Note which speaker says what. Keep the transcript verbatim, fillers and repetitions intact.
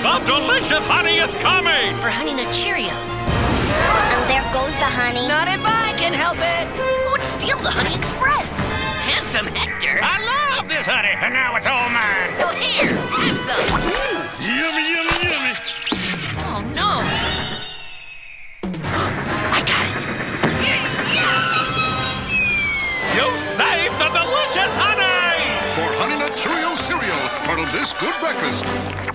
Speaker 1: The delicious honey is coming!
Speaker 2: For Honey Nut Cheerios.
Speaker 3: And there goes the honey.
Speaker 2: Not if I can help it. Who'd steal the Honey Express? Handsome Hector.
Speaker 1: I love this honey, and now it's all mine.
Speaker 2: Well, here, have some.
Speaker 1: Yummy, yummy, yummy.
Speaker 2: Oh, no. I got it.
Speaker 1: You saved the delicious honey!
Speaker 4: For Honey Nut Cheerio cereal, part of this good breakfast.